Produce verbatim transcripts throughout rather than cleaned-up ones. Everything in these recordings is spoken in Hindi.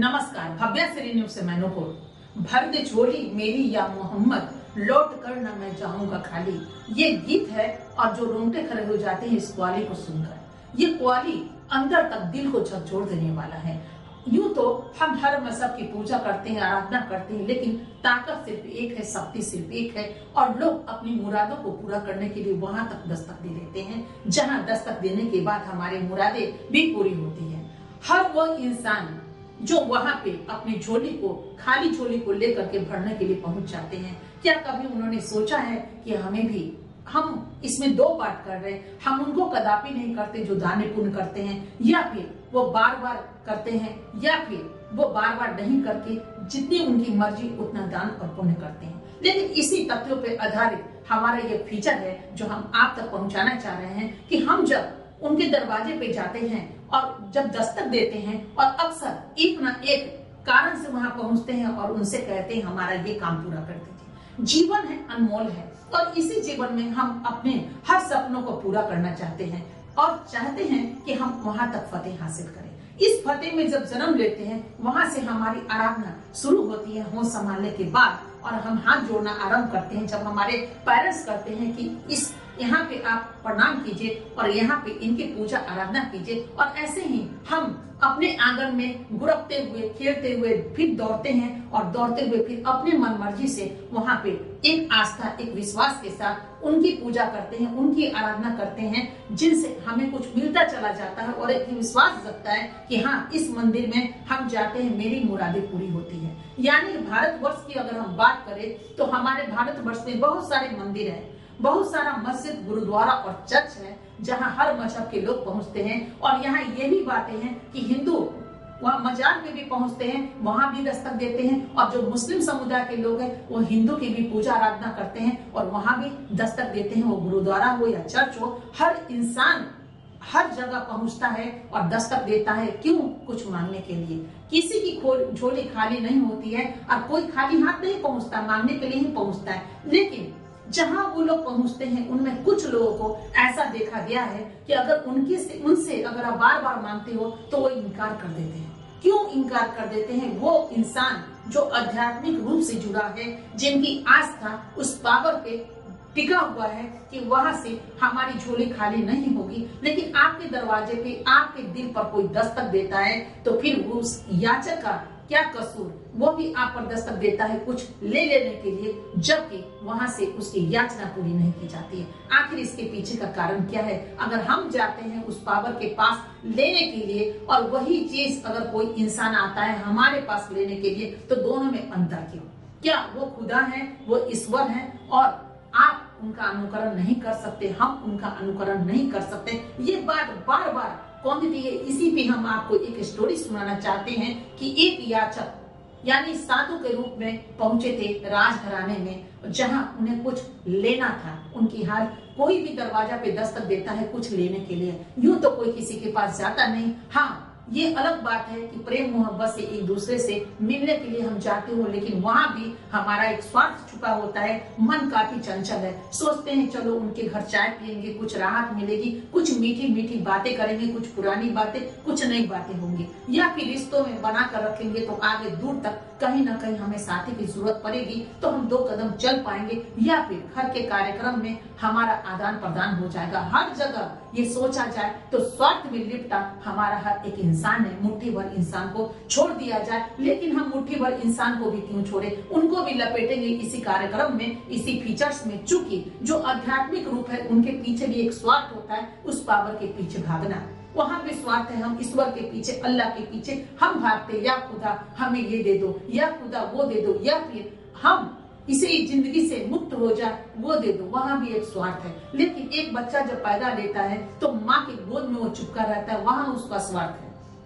नमस्कार, भव्या श्री न्यूज से मैं नूपुर। भर दे झोली मेरी या मोहम्मद, लौट कर न मैं जाऊंगा खाली। ये गीत है और जो रोंगटे खड़े हो जाते हैं इस क्वाली को सुनकर। ये क्वाली अंदर तक दिल को झकझोर देने वाला है। यूं तो हम हर मजहब की पूजा करते हैं, आराधना करते हैं, लेकिन ताकत सिर्फ एक है, शक्ति सिर्फ एक है और लोग अपनी मुरादों को पूरा करने के लिए वहां तक दस्तक दे देते हैं जहां दस्तक देने के बाद हमारी मुरादें भी पूरी होती है। हर वो इंसान जो वहां पे अपनी झोली को, खाली झोली को लेकर के भरने के लिए पहुंच जाते हैं, क्या कभी उन्होंने सोचा है कि हमें भी, हम इसमें दो पार्ट कर रहे हैं, हम उनको कदापि नहीं करते जो दान पुण्य करते हैं, या फिर वो बार बार करते हैं, या फिर वो बार बार नहीं करके जितनी उनकी मर्जी उतना दान और पुण्य करते हैं। लेकिन इसी तथ्यों पे आधारित हमारा ये फीचर है जो हम आप तक पहुंचाना चाह रहे हैं कि हम जब उनके दरवाजे पे जाते हैं और जब दस्तक देते हैं और अक्सर एक ना एक कारण से वहां पहुंचते हैं और उनसे कहते हैं हमारा ये काम पूरा कर दीजिए। जीवन है, अनमोल है और इसी जीवन में हम अपने हर सपनों को पूरा करना चाहते हैं और चाहते हैं कि हम वहां तक फतेह हासिल करें। इस फतेह में जब जन्म लेते हैं वहां से हमारी आराधना शुरू होती है। होश संभालने के बाद और हम हाथ जोड़ना आरंभ करते हैं जब हमारे पेरेंट्स करते हैं कि इस यहाँ पे आप प्रणाम कीजिए और यहाँ पे इनकी पूजा आराधना कीजिए। और ऐसे ही हम अपने आंगन में गुड़कते हुए, खेलते हुए फिर दौड़ते हैं और दौड़ते हुए फिर अपने मन मर्जी से वहाँ पे एक आस्था, एक विश्वास के साथ उनकी पूजा करते हैं, उनकी आराधना करते हैं, जिनसे हमें कुछ मिलता चला जाता है और एक विश्वास जगता है कि हाँ, इस मंदिर में हम जाते हैं, मेरी मुरादें पूरी होती है। यानी भारतवर्ष की अगर हम बात करें तो हमारे भारतवर्ष में बहुत सारे मंदिर हैं, बहुत सारा मस्जिद, गुरुद्वारा और चर्च है जहां हर मजहब के लोग पहुंचते हैं। और यहाँ ये भी बातें हैं कि हिंदू वहाँ मजार में भी पहुंचते हैं, वहां भी दस्तक देते हैं, और जो मुस्लिम समुदाय के लोग हैं वो हिंदू की भी पूजा आराधना करते हैं और वहां भी दस्तक देते हैं। वो गुरुद्वारा हो या चर्च हो, हर इंसान हर जगह पहुंचता है और दस्तक देता है। क्यों? कुछ मांगने के लिए। किसी की झोली खाली नहीं होती है और कोई खाली हाथ नहीं पहुंचता, मांगने के लिए ही पहुंचता है। लेकिन जहां वो लोग पहुंचते हैं उनमें कुछ लोगों को ऐसा देखा गया है कि अगर उनके से उनसे अगर आप बार बार मांगते हो तो वो इनकार कर देते हैं। क्यों इनकार कर देते हैं? वो इंसान जो आध्यात्मिक रूप से जुड़ा है, जिनकी आस्था उस पावर पे टिका हुआ है कि वहां से हमारी झोली खाली नहीं होगी। लेकिन आपके दरवाजे पे, आपके दिल पर कोई दस्तक देता है तो फिर उस याचक का क्या कसूर? वो भी आप पर दस्तक देता है कुछ ले लेने के लिए, जबकि वहां से उसकी याचना पूरी नहीं की जाती है। आखिर इसके पीछे का कारण क्या है? अगर हम जाते हैं उस पावर के पास लेने के लिए और वही चीज अगर कोई इंसान आता है हमारे पास लेने के लिए, तो दोनों में अंतर क्यों? क्या वो खुदा है, वो ईश्वर है और आप उनका अनुकरण नहीं कर सकते, हम उनका अनुकरण नहीं कर सकते? ये बात बार बार कौन दी है? इसी पे हम आपको एक स्टोरी सुनाना चाहते हैं कि एक याचक यानी साधु के रूप में पहुंचे थे राजघराने में, जहां उन्हें कुछ लेना था। उनकी हाल कोई भी दरवाजा पे दस्तक देता है कुछ लेने के लिए, यूं तो कोई किसी के पास जाता नहीं। हाँ, ये अलग बात है कि प्रेम मोहब्बत से एक दूसरे से मिलने के लिए हम जाते हो, लेकिन वहां भी हमारा एक स्वार्थ छुपा होता है। मन काफी चंचल है, सोचते हैं चलो उनके घर चाय पियेंगे, कुछ राहत मिलेगी, कुछ मीठी मीठी बातें करेंगे, कुछ पुरानी बातें, कुछ नई बातें होंगी, या फिर रिश्तों में बना कर रखेंगे तो आगे दूर तक कहीं ना कहीं हमें साथी की जरूरत पड़ेगी तो हम दो कदम चल पाएंगे, या फिर घर के कार्यक्रम में हमारा आदान प्रदान हो जाएगा। हर जगह ये सोचा जाए तो स्वार्थ में लिपटा हमारा हर एक इंसान है। मुट्ठी भर इंसान को छोड़ दिया जाए, लेकिन हम मुट्ठी भर इंसान को भी क्यों छोड़े, उनको भी लपेटेंगे इसी कार्यक्रम में, इसी फीचर्स में। चूंकि जो आध्यात्मिक रूप है उनके पीछे भी एक स्वार्थ होता है, उस पावर के पीछे भागना। वहां भी स्वार्थ है, हम ईश्वर के पीछे, अल्लाह के पीछे हम भागते, या खुदा हमें ये दे दो, या खुदा वो दे दो, या फिर हम इसे जिंदगी से मुक्त हो जाए वो दे दो। वहां भी एक स्वार्थ है। लेकिन एक बच्चा जब पैदा लेता है तो माँ के गोद में वो चिपका रहता है, वहां उसका स्वार्थ है।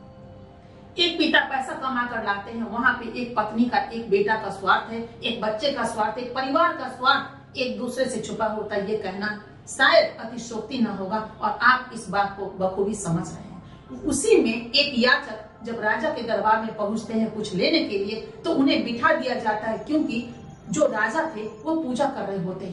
एक पिता पैसा कमा कर लाते हैं, वहां पे एक पत्नी का, एक बेटा का स्वार्थ है, एक बच्चे का स्वार्थ, एक परिवार का स्वार्थ एक दूसरे से छुपा होता है। ये कहना शायद अतिशोक्ति न होगा और आप इस बात को बखूबी समझ रहे हैं। उसी में एक याचक जब राजा के दरबार में पहुंचते हैं कुछ लेने के लिए तो उन्हें बिठा दिया जाता है, क्योंकि जो राजा थे वो पूजा कर रहे होते हैं।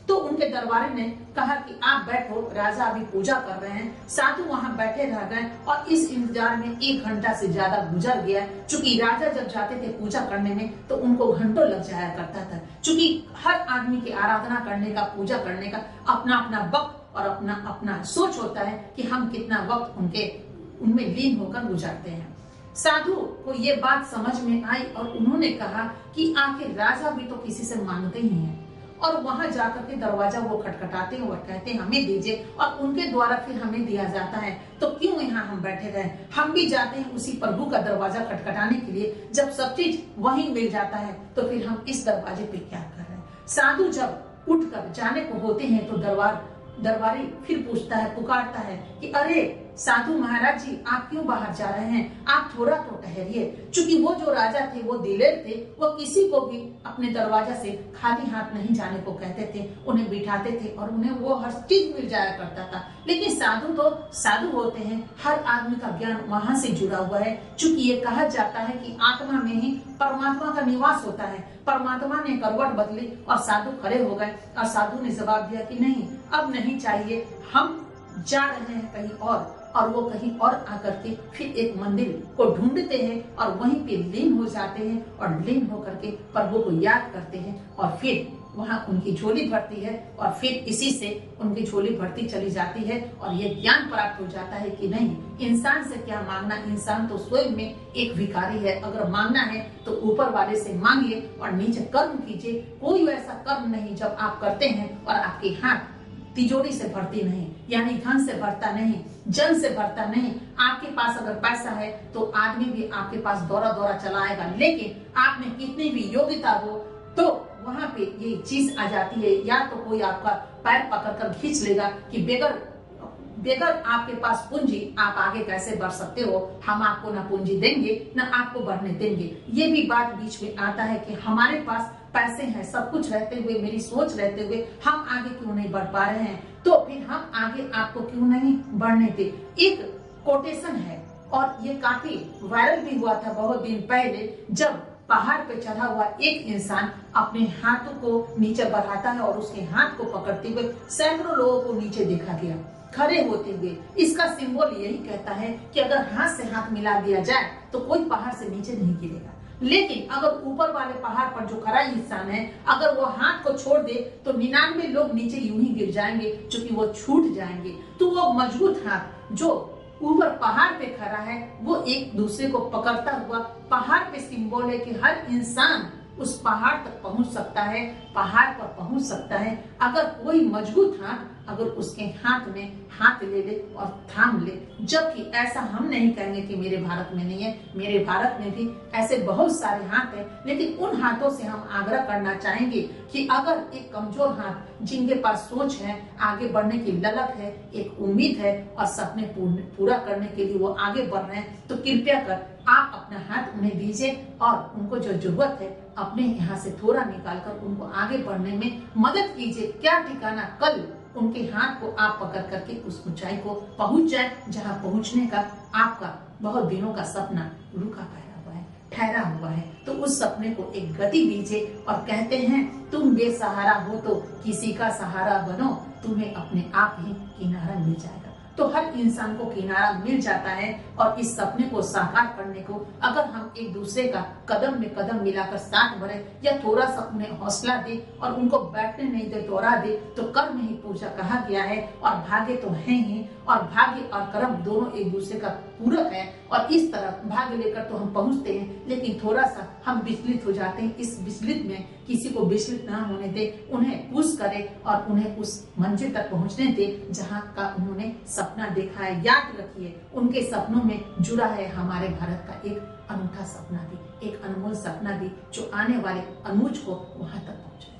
तो उनके दरबारी ने कहा कि आप बैठो, राजा अभी पूजा कर रहे हैं। साधु वहां बैठे रह गए और इस इंतजार में एक घंटा से ज्यादा गुजर गया। चूंकि राजा जब जाते थे पूजा करने में तो उनको घंटों लग जाया करता था। चूंकि हर आदमी की आराधना करने का, पूजा करने का अपना अपना वक्त और अपना अपना सोच होता है कि हम कितना वक्त उनके उनमें लीन होकर गुजारते हैं। साधु को ये बात समझ में आई और उन्होंने कहा कि आखिर राजा भी तो किसी से मांगते ही हैं, और वहां जाकर के दरवाजा वो खटखटाते हैं और कहते हैं हमें दीजिए, और उनके द्वारा फिर हमें दिया जाता है। तो क्यों यहाँ हम बैठे रहे, हम भी जाते हैं उसी प्रभु का दरवाजा खटखटाने के लिए। जब सब चीज वहीं मिल जाता है तो फिर हम इस दरवाजे पे क्या कर रहे हैं। साधु जब उठकर जाने को होते हैं तो दरबार दरबारी फिर पूछता है, पुकारता है कि अरे साधु महाराज जी, आप क्यों बाहर जा रहे हैं, आप थोड़ा तो ठहरिए। चूंकि वो जो राजा थे वो दिलेर थे, वो किसी को भी अपने दरवाजा से खाली हाथ नहीं जाने को कहते थे, उन्हें बिठाते थे और उन्हें वो हर चीज मिल जाया करता था। लेकिन साधु तो साधु होते हैं, हर आदमी का ज्ञान वहां से जुड़ा हुआ है। चूंकि ये कहा जाता है कि आत्मा में ही परमात्मा का निवास होता है। परमात्मा ने करवट बदली और साधु खड़े हो गए, और साधु ने जवाब दिया कि नहीं, अब नहीं चाहिए, हम जा रहे हैं कहीं और। और वो कहीं और आकर के फिर एक मंदिर को ढूंढते हैं और वहीं पे लीन हो जाते हैं और लीन होकर के प्रभु को याद करते हैं, और फिर वहां उनकी झोली भरती है और फिर इसी से उनकी झोली भरती चली जाती है। और ये ज्ञान प्राप्त हो जाता है कि नहीं, इंसान से क्या मांगना, इंसान तो स्वयं में एक भिखारी है। अगर मांगना है तो ऊपर वाले से मांगिए और नीचे कर्म कीजिए। कोई ऐसा कर्म नहीं जब आप करते हैं और आपके हाथ तिजोरी से भरती नहीं, यानी धन से भरता नहीं, जन से भरता नहीं। आपके पास अगर पैसा है तो आदमी भी आपके पास दौरा दौरा चलाएगा, लेकिन आप में कितनी भी योग्यता हो तो वहां पे ये चीज आ जाती है, या तो कोई आपका पैर पकड़कर खींच लेगा कि बेगर बेगर आपके पास पूंजी आप आगे कैसे बढ़ सकते हो, हम आपको ना पूंजी देंगे ना आपको बढ़ने देंगे। ये भी बात बीच में आता है कि हमारे पास पैसे हैं, सब कुछ रहते हुए, मेरी सोच रहते हुए हम आगे क्यों नहीं बढ़ पा रहे हैं, तो फिर हम आगे आपको क्यों नहीं बढ़ने दे। एक कोटेशन है और ये काफी वायरल भी हुआ था बहुत दिन पहले, जब पहाड़ पे चढ़ा हुआ एक इंसान अपने हाथों को नीचे बढ़ाता है और उसके हाथ को पकड़ते हुए सैकड़ों लोगों को नीचे देखा गया खड़े होते हुए। इसका सिंबल यही कहता है कि अगर हाथ से हाथ मिला दिया जाए तो कोई पहाड़ से नीचे नहीं गिरेगा, लेकिन अगर ऊपर वाले पहाड़ पर जो खड़ा इंसान है अगर वो हाथ को छोड़ दे तो निन्यानवे लोग नीचे यूं ही गिर जाएंगे, क्योंकि वो छूट जाएंगे। तो वो मजबूत हाथ जो ऊपर पहाड़ पे खड़ा है वो एक दूसरे को पकड़ता हुआ पहाड़ पे सिंबल है कि हर इंसान उस पहाड़ तक पहुंच सकता है, पहाड़ पर पहुंच सकता है अगर कोई मजबूत हाथ अगर उसके हाथ में हाथ ले ले और थाम ले। जबकि ऐसा हम नहीं कहेंगे कि मेरे भारत में नहीं है, मेरे भारत में भी ऐसे बहुत सारे हाथ हैं, लेकिन उन हाथों से हम आग्रह करना चाहेंगे कि अगर एक कमजोर हाथ जिनके पास सोच है, आगे बढ़ने की ललक है, एक उम्मीद है और सपने पूरा करने के लिए वो आगे बढ़ रहे हैं, तो कृपया कर आप अपना हाथ उन्हें दीजिए और उनको जो जरूरत है अपने यहाँ से थोड़ा निकाल कर उनको आगे बढ़ने में मदद कीजिए। क्या ठिकाना कल उनके हाथ को आप पकड़ करके उस ऊंचाई को पहुंच जाए जहां पहुंचने का आपका बहुत दिनों का सपना रुका पाया हुआ है, ठहरा हुआ है। तो उस सपने को एक गति दीजिए और कहते हैं तुम बेसहारा हो तो किसी का सहारा बनो, तुम्हें अपने आप ही किनारा मिल जाएगा। तो हर इंसान को किनारा मिल जाता है और इस सपने को साकार करने को अगर हम एक दूसरे का कदम में कदम मिलाकर साथ बढ़े या थोड़ा सा उन्हें हौसला दे और उनको बैठने नहीं दे, दोहरा दे, तो कर्म ही पूजा कहा गया है और भाग्य तो है ही, और भाग्य और कर्म दोनों एक दूसरे का पूरक है। और इस तरह भाग्य लेकर तो हम पहुंचते हैं, लेकिन थोड़ा सा हम विचलित हो जाते हैं। इस विचलित में किसी को विचलित ना होने दे, उन्हें पुश करे और उन्हें उस मंजिल तक पहुंचने दे जहां का उन्होंने सपना देखा है। याद रखिए उनके सपनों में जुड़ा है हमारे भारत का एक अनूठा सपना भी, एक अनमोल सपना भी, जो आने वाले अनुज को वहां तक पहुंचे।